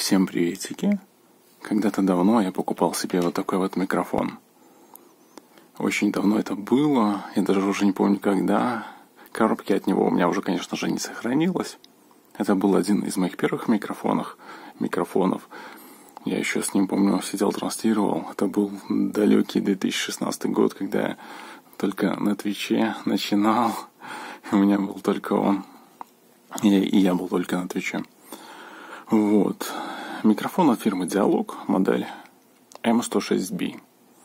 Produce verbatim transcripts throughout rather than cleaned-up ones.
Всем приветики. Когда-то давно я покупал себе вот такой вот микрофон. Очень давно это было, я даже уже не помню когда. Коробки от него у меня уже, конечно же, не сохранилось. Это был один из моих первых микрофонов. микрофонов. Я еще с ним, помню, сидел, транслировал. Это был далекий две тысячи шестнадцатый год, когда я только на Твиче начинал. И у меня был только он. И, и я был только на Твиче. Вот. Микрофон от фирмы Диалог, модель эм сто шесть би.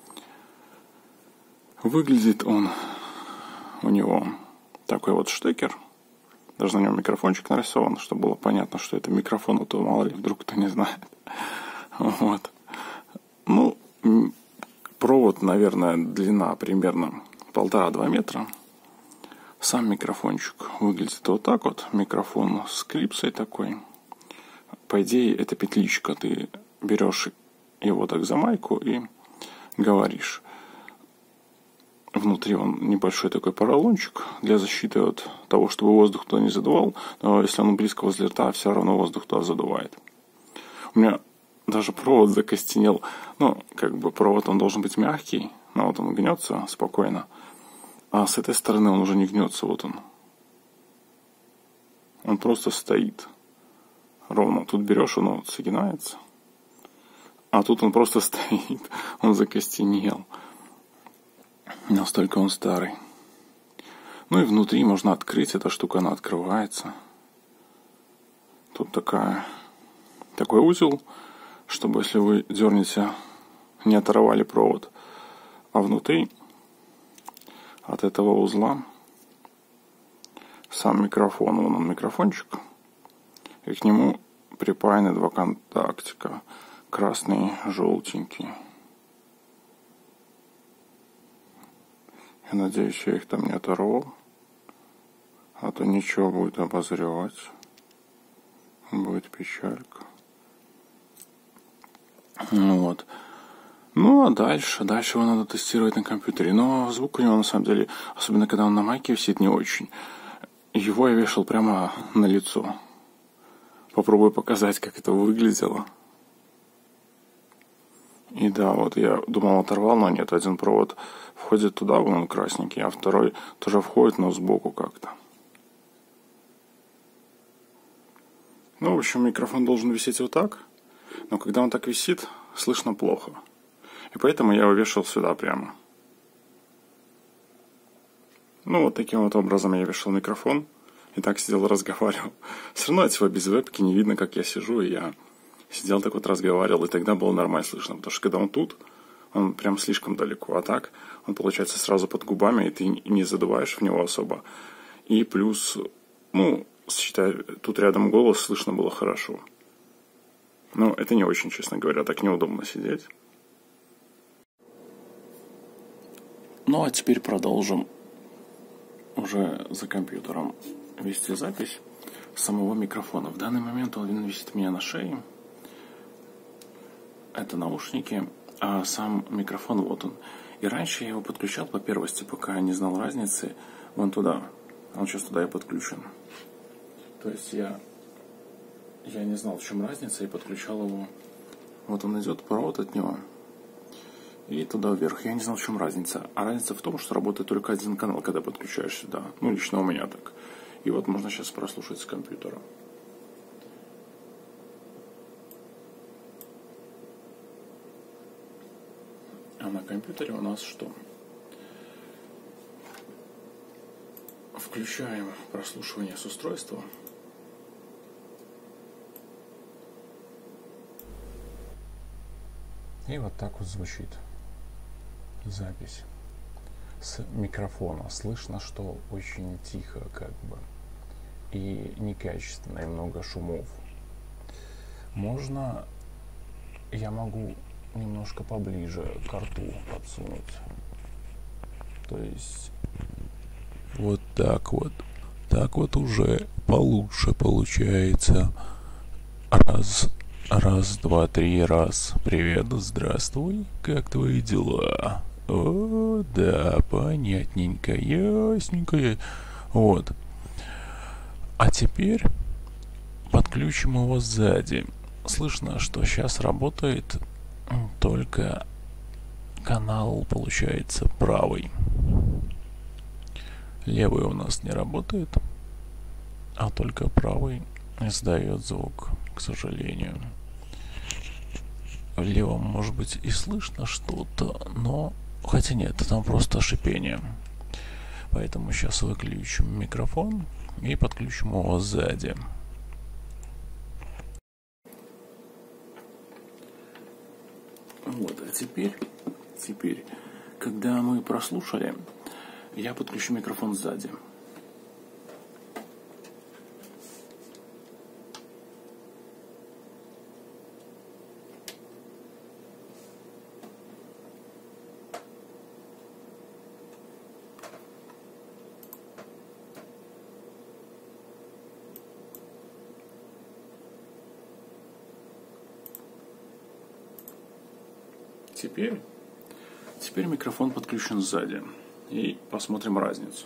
Выглядит он, у него такой вот штекер. Даже на нем микрофончик нарисован, чтобы было понятно, что это микрофон, а то мало ли вдруг кто не знает. Вот. Ну, провод, наверное, длина примерно полтора-два метра. Сам микрофончик выглядит вот так вот. Микрофон с клипсой такой. По идее, это петличка. Ты берешь его так за майку и говоришь. Внутри он небольшой такой поролончик для защиты от того, чтобы воздух туда не задувал. Но если он близко возле рта, все равно воздух туда задувает. У меня даже провод закостенел. Ну, как бы провод он должен быть мягкий. Но вот он гнется спокойно. А с этой стороны он уже не гнется. Вот он. Он просто стоит. Ровно. Тут берешь, он вот согинается. А тут он просто стоит. Он закостенел. Настолько он старый. Ну и внутри можно открыть. Эта штука, она открывается. Тут такая, такой узел, чтобы если вы дернете, не оторвали провод. А внутри от этого узла сам микрофон. Вон он микрофончик. И к нему припаяны два контактика. Красный и желтенький. Я надеюсь, я их там не оторвал. А то ничего будет обозревать. Будет печалька. Вот. Ну, а дальше? Дальше его надо тестировать на компьютере. Но звук у него, на самом деле, особенно когда он на майке висит, не очень. Его я вешал прямо на лицо. Попробую показать, как это выглядело. И да, вот я думал, оторвал, но нет. Один провод входит туда, вон он красненький, а второй тоже входит, но сбоку как-то. Ну, в общем, микрофон должен висеть вот так. Но когда он так висит, слышно плохо. И поэтому я его вешал сюда прямо. Ну, вот таким вот образом я вешал микрофон. И так сидел, разговаривал. Все равно от всего без вебки не видно, как я сижу. И я сидел так вот, разговаривал. И тогда было нормально слышно. Потому что когда он тут, он прям слишком далеко. А так, он получается сразу под губами. И ты не задуваешь в него особо. И плюс, ну, считай, тут рядом голос слышно было хорошо. Но это не очень, честно говоря. Так неудобно сидеть. Ну, а теперь продолжим уже за компьютером вести запись самого микрофона. В данный момент он висит у меня на шее. Это наушники, а сам микрофон вот он. И раньше я его подключал по первости, пока не знал разницы, вон туда. Он сейчас туда и подключен. То есть я, я не знал, в чем разница, и подключал его. Вот он идет, провод от него. И туда вверх. Я не знал, в чем разница. А разница в том, что работает только один канал, когда подключаешь сюда. Ну, лично у меня так. И вот можно сейчас прослушать с компьютера. А на компьютере у нас что? Включаем прослушивание с устройства. И вот так вот звучит запись с микрофона. Слышно, что очень тихо, как бы, и некачественно, и много шумов. Можно, я могу немножко поближе к рту подсунуть. То есть вот так вот. Так вот уже получше получается. Раз. Раз, два, три, раз. Привет, здравствуй. Как твои дела? О, да, понятненько, ясненько. Вот. А теперь подключим его сзади. слышно, что сейчас работает только канал, получается, правый. Левый у нас не работает, а только правый издает звук, к сожалению. В левом, может быть, и слышно что-то, но... Хотя нет, там просто шипение. Поэтому сейчас выключим микрофон и подключим его сзади. Вот, а теперь, теперь, когда мы прослушали, я подключу микрофон сзади. Теперь, теперь микрофон подключен сзади. И посмотрим разницу.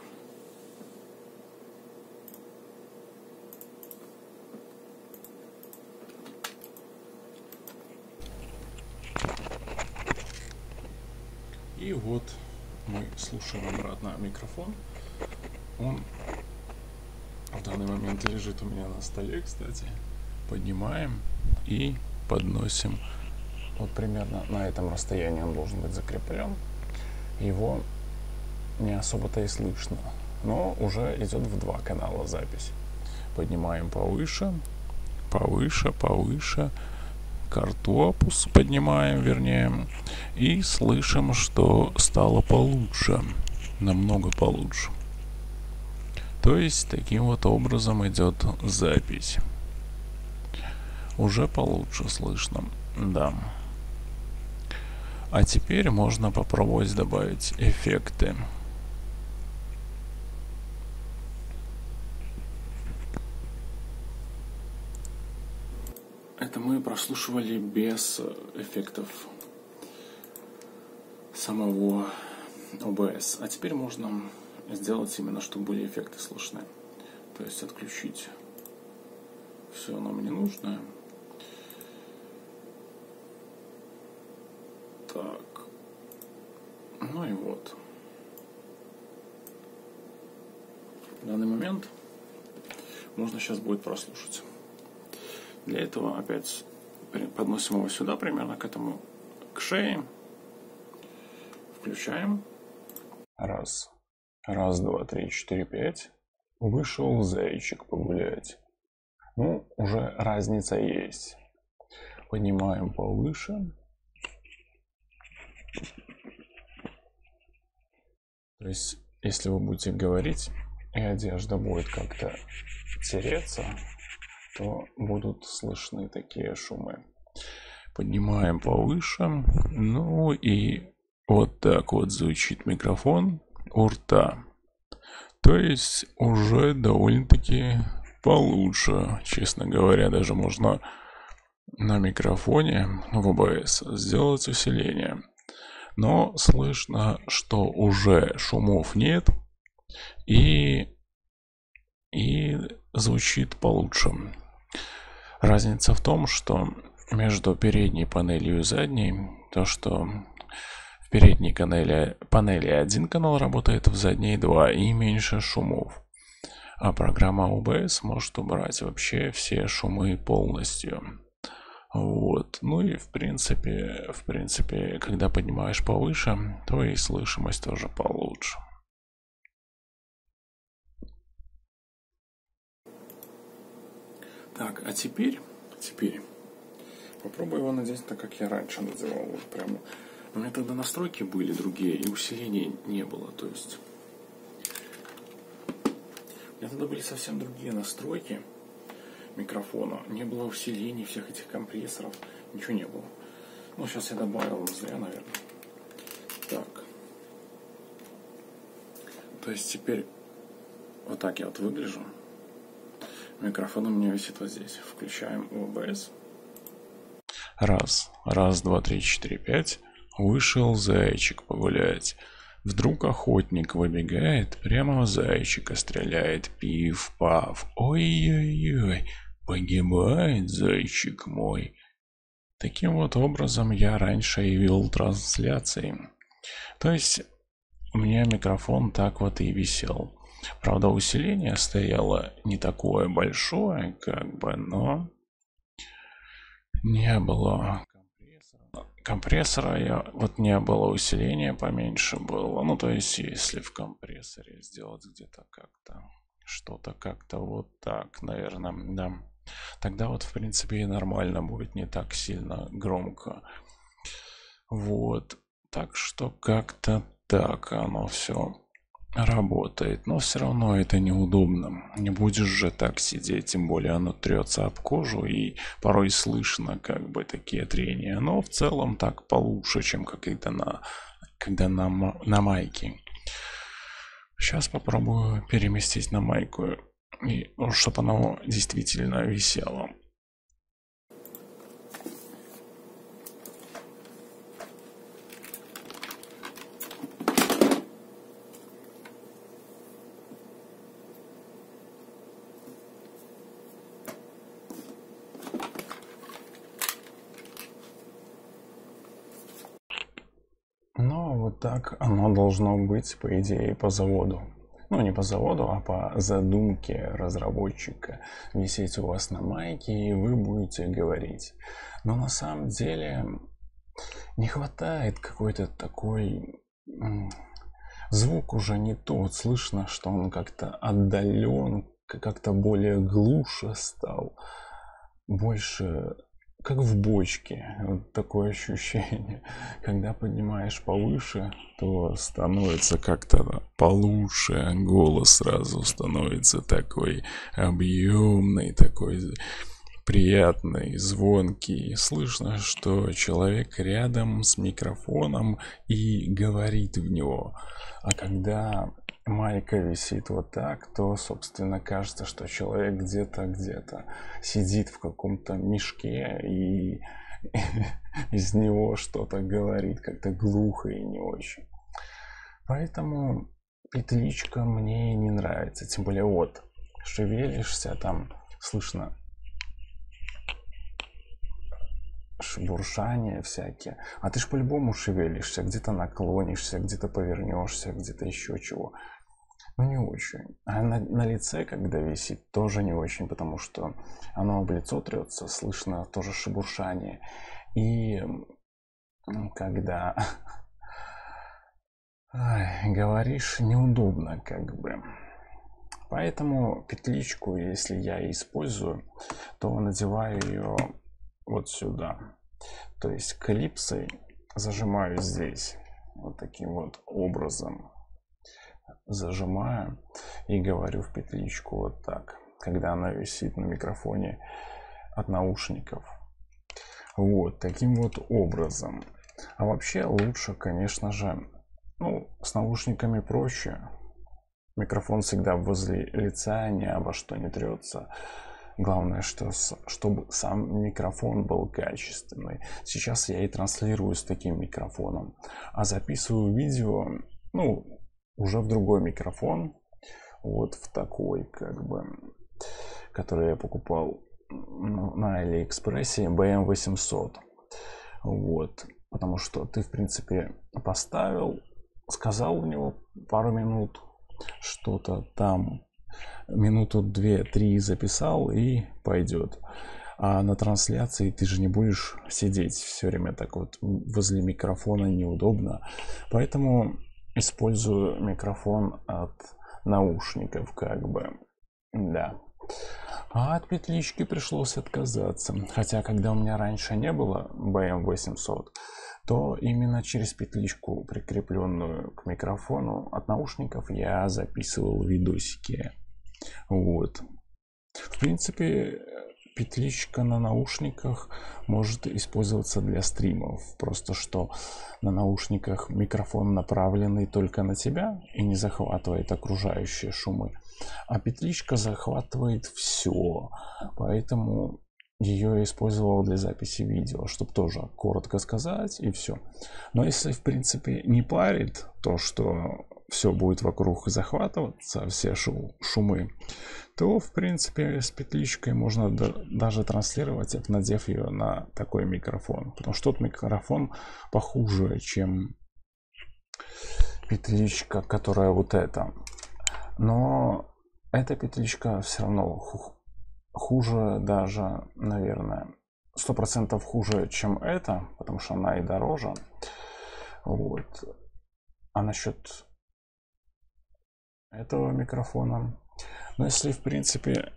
И вот мы слушаем обратно микрофон. Он в данный момент лежит у меня на столе, кстати. Поднимаем и подносим. Вот примерно на этом расстоянии он должен быть закреплен. Его не особо-то и слышно, но уже идет в два канала запись. Поднимаем повыше, повыше, повыше. Картопус поднимаем, вернее. И слышим, что стало получше. Намного получше. То есть, таким вот образом идет запись. Уже получше слышно, да. А теперь можно попробовать добавить эффекты. Это мы прослушивали без эффектов самого о бэ эс. А теперь можно сделать именно, чтобы были эффекты слышны. То есть отключить все нам ненужное. Так. Ну и вот. В данный момент можно сейчас будет прослушать. Для этого опять подносим его сюда, примерно к этому, к шее. Включаем. Раз. Раз, два, три, четыре, пять. Вышел зайчик погулять. Ну, уже разница есть. Поднимаем повыше. То есть, если вы будете говорить, и одежда будет как-то тереться, то будут слышны такие шумы. Поднимаем повыше. Ну и вот так вот звучит микрофон у рта. То есть уже довольно-таки получше. Честно говоря, даже можно на микрофоне в о бэ эс сделать усиление. Но слышно, что уже шумов нет и, и звучит получше. Разница в том, что между передней панелью и задней, то что в передней панели, панели один канал работает, в задней два, и меньше шумов. А программа о бэ эс может убрать вообще все шумы полностью. Вот. Ну и в принципе, в принципе, когда поднимаешь повыше, то и слышимость тоже получше. Так, а теперь, теперь попробую его надеть так, как я раньше надевал. Вот прямо. У меня тогда настройки были другие, и усиления не было. То есть у меня тогда были совсем другие настройки микрофона. Не было усилений, всех этих компрессоров. Ничего не было. Ну, сейчас я добавил зря, наверное. Так. То есть теперь вот так я вот выгляжу. Микрофон у меня висит вот здесь. Включаем о бэ эс. Раз. Раз, два, три, четыре, пять. Вышел зайчик погулять. Вдруг охотник выбегает, прямо в зайчика стреляет. Пиф-паф. Ой-ой-ой. погибает зайчик мой. Таким вот образом я раньше и вел трансляции. То есть у меня микрофон так вот и висел. Правда, усиление стояло не такое большое, как бы, но не было компрессора. Компрессора я, вот не было, усиления поменьше было. Ну, то есть, если в компрессоре сделать где-то как-то, что-то как-то вот так, наверное, да. Тогда вот, в принципе, и нормально будет, не так сильно громко. Вот. Так что как-то так оно все работает. Но все равно это неудобно. Не будешь же так сидеть, тем более оно трется об кожу, и порой слышно как бы такие трения. Но в целом так получше, чем когда на, когда на, на майке. Сейчас попробую переместить на майку, и чтобы оно действительно висело. Но вот так оно должно быть, по идее, по заводу. Ну, не по заводу, а по задумке разработчика. Висеть у вас на майке, и вы будете говорить. Но на самом деле не хватает какой-то такой... Звук уже не тот. Слышно, что он как-то отдален, как-то более глуше стал. Больше... как в бочке. Вот такое ощущение. Когда поднимаешь повыше, то становится как-то получше. Голос сразу становится такой объемный, такой приятный, звонкий. Слышно, что человек рядом с микрофоном и говорит в него. А когда майка висит вот так, то, собственно, кажется, что человек где-то, где-то сидит в каком-то мешке и из него что-то говорит, как-то глухо и не очень. Поэтому петличка мне не нравится. Тем более вот, шевелишься, там слышно шебуршания всякие. А ты ж по-любому шевелишься, где-то наклонишься, где-то повернешься, где-то еще чего. Ну, не очень. А на, на лице, когда висит, тоже не очень, потому что оно об лицо трется, слышно тоже шебуршание. И когда ай, говоришь, неудобно как бы. Поэтому петличку, если я использую, то надеваю ее вот сюда. То есть клипсой зажимаю здесь. Вот таким вот образом. Зажимаю и говорю в петличку вот так, когда она висит на микрофоне от наушников. Вот таким вот образом. А вообще лучше, конечно же, ну, с наушниками проще. Микрофон всегда возле лица, ни обо что не трется. Главное, что, чтобы сам микрофон был качественный. Сейчас я и транслирую с таким микрофоном. А записываю видео, ну, уже в другой микрофон. Вот в такой, как бы, который я покупал на Алиэкспрессе, би эм восемьсот. Вот. Потому что ты, в принципе, поставил, сказал в него пару минут, что-то там, минуту две-три записал и пойдет. А на трансляции ты же не будешь сидеть все время так вот возле микрофона, неудобно. Поэтому использую микрофон от наушников, как бы. Да. А от петлички пришлось отказаться. Хотя, когда у меня раньше не было би эм восемьсот, то именно через петличку, прикрепленную к микрофону от наушников, я записывал видосики. Вот. В принципе, петличка на наушниках может использоваться для стримов. Просто что на наушниках микрофон направленный только на тебя и не захватывает окружающие шумы. А петличка захватывает все. Поэтому ее я использовал для записи видео, чтобы тоже коротко сказать и все. Но если, в принципе, не парит то, что все будет вокруг захватываться, все шумы, то, в принципе, с петличкой можно даже транслировать, надев ее на такой микрофон. Потому что тот микрофон похуже, чем петличка, которая вот эта. Но эта петличка все равно хуже даже, наверное, сто процентов хуже, чем эта, потому что она и дороже. Вот. А насчет этого микрофона, ну, если, в принципе,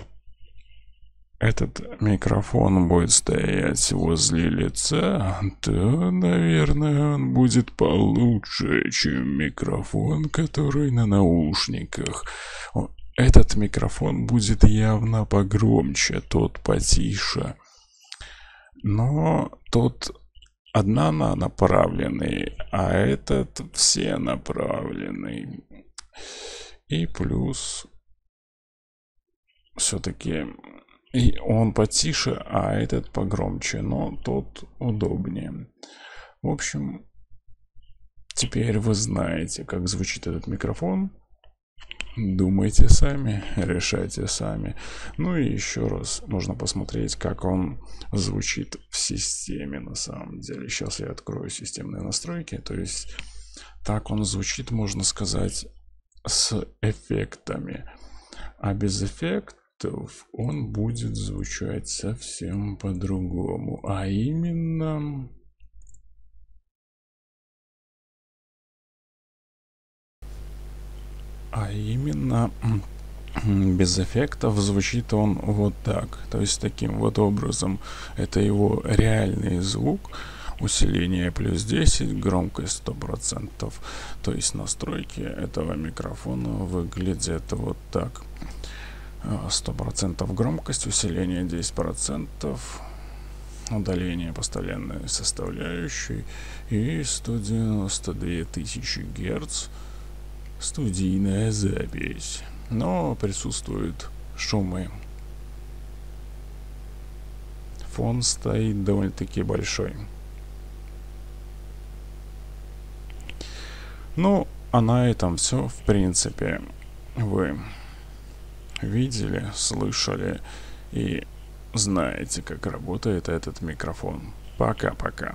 этот микрофон будет стоять возле лица, то, наверное, он будет получше, чем микрофон, который на наушниках. Этот микрофон будет явно погромче, тот потише. Но тот однонаправленный, а этот всенаправленный. И плюс все-таки и он потише, а этот погромче, но тот удобнее. В общем, теперь вы знаете, как звучит этот микрофон. Думайте сами, решайте сами. Ну и еще раз нужно посмотреть, как он звучит в системе на самом деле. Сейчас я открою системные настройки. То есть так он звучит, можно сказать, с эффектами. А без эффектов он будет звучать совсем по-другому. А именно... А именно, без эффектов звучит он вот так. То есть таким вот образом. Это его реальный звук. Усиление плюс десять, громкость сто процентов. То есть настройки этого микрофона выглядят вот так. сто процентов громкость, усиление десять процентов. Удаление постоянной составляющей. И сто девяносто две тысячи герц. Студийная запись. Но присутствуют шумы. Фон стоит довольно-таки большой. Ну, а на этом все, в принципе, вы видели, слышали и знаете, как работает этот микрофон. Пока-пока.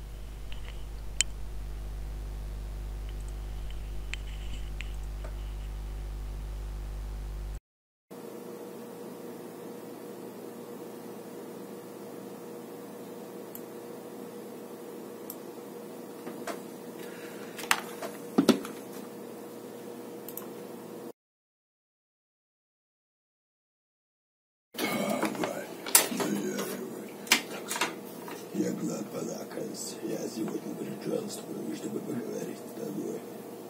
Я глад полакомился. Я сегодня приезжал с тобой, чтобы поговорить с тобой.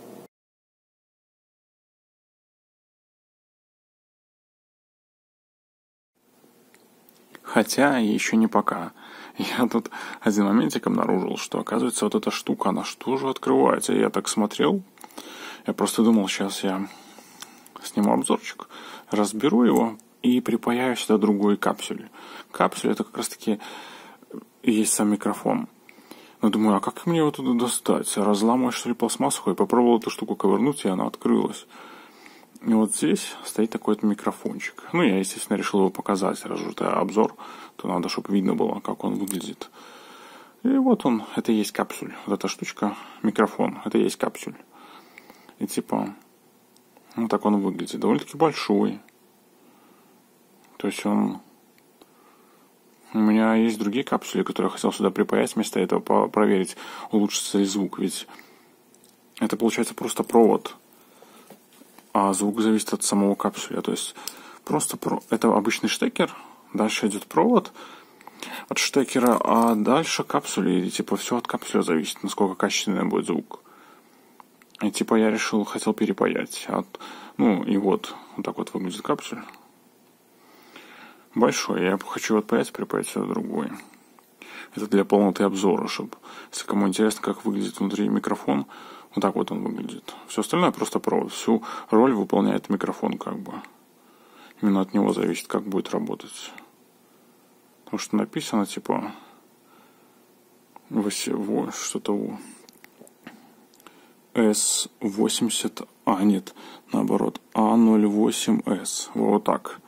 Хотя еще не пока. Я тут один моментик обнаружил, что, оказывается, вот эта штука, она что же открывается? Я так смотрел. Я просто думал, сейчас я сниму обзорчик, разберу его и припаяю сюда другой капсюль. Капсюль — это как раз-таки и есть сам микрофон. Но думаю, а как мне его туда достать? Разламывать, что ли, пластмассу? Я попробовал эту штуку ковырнуть, и она открылась. И вот здесь стоит такой вот микрофончик. Ну, я, естественно, решил его показать. Раз уж это обзор, то надо, чтобы видно было, как он выглядит. И вот он, это и есть капсюль. Вот эта штучка, микрофон, это и есть капсюль. И типа, ну так он выглядит. Довольно-таки большой. То есть он... У меня есть другие капсули, которые я хотел сюда припаять вместо этого, проверить, улучшится ли звук. Ведь это получается просто провод, а звук зависит от самого капсуля. То есть просто про... это обычный штекер, дальше идет провод от штекера, а дальше капсули. И типа все от капсуля зависит, насколько качественный будет звук. И типа я решил, хотел перепаять. От... Ну и вот, вот так вот выглядит капсуль. Большой. Я хочу вот отпаять, припаять сюда другой. Это для полноты обзора, чтобы, если кому интересно, как выглядит внутри микрофон, вот так вот он выглядит. Все остальное просто провод. Всю роль выполняет микрофон, как бы. Именно от него зависит, как будет работать. Потому что написано, типа, что-то эс восемьдесят, а нет, наоборот, а ноль восемь эс, вот так,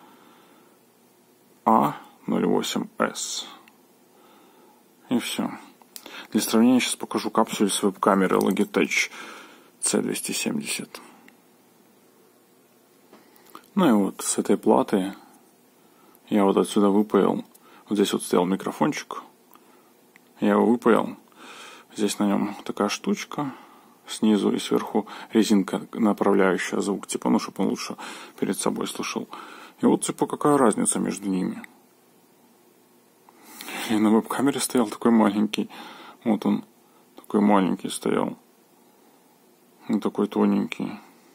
а ноль восемь эс, и все. Для сравнения сейчас покажу капсулю с веб-камеры Logitech си двести семьдесят. Ну и вот с этой платы я вот отсюда выпаял. Вот здесь вот стоял микрофончик. Я его выпаял. Здесь на нем такая штучка. Снизу и сверху резинка, направляющая звук. Типа, ну, чтобы он лучше перед собой слышал. И вот, типа, какая разница между ними. И на веб-камере стоял такой маленький. Вот он. Такой маленький стоял. И такой тоненький.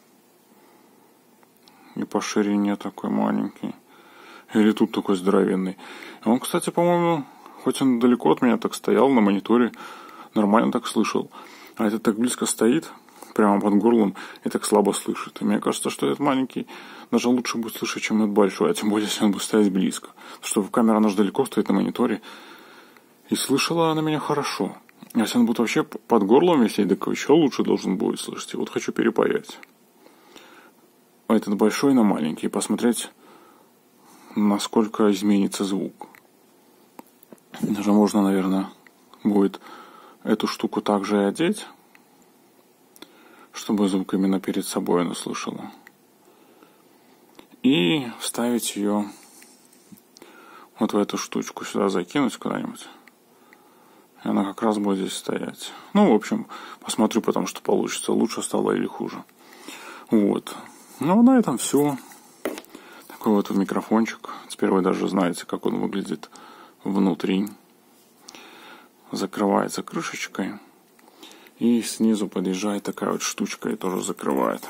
И по ширине такой маленький. Или тут такой здоровенный. И он, кстати, по-моему, хоть он далеко от меня так стоял на мониторе, нормально так слышал. А этот так близко стоит, прямо под горлом, и так слабо слышит. И мне кажется, что этот маленький даже лучше будет слышать, чем этот большой. А тем более, если он будет стоять близко. Потому что камера, она же далеко стоит на мониторе. И слышала она меня хорошо. А если он будет вообще под горлом висеть, так еще лучше должен будет слышать. И вот хочу перепаять. Этот большой на маленький, посмотреть, насколько изменится звук. Даже можно, наверное, будет эту штуку также и одеть, чтобы звук именно перед собой она слышала. И вставить ее вот в эту штучку, сюда закинуть куда-нибудь. И она как раз будет здесь стоять. Ну, в общем, посмотрю потом, что получится. Лучше стало или хуже. Вот. Ну, на этом все. Такой вот микрофончик. Теперь вы даже знаете, как он выглядит внутри. Закрывается крышечкой. И снизу подъезжает такая вот штучка и тоже закрывает.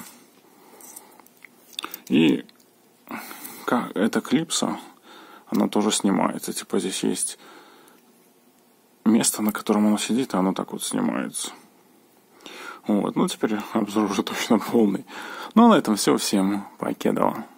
И эта клипса, она тоже снимается. Типа здесь есть место, на котором оно сидит, и оно так вот снимается. Вот. Ну, теперь обзор уже точно полный. Ну, а на этом все. Всем покедова.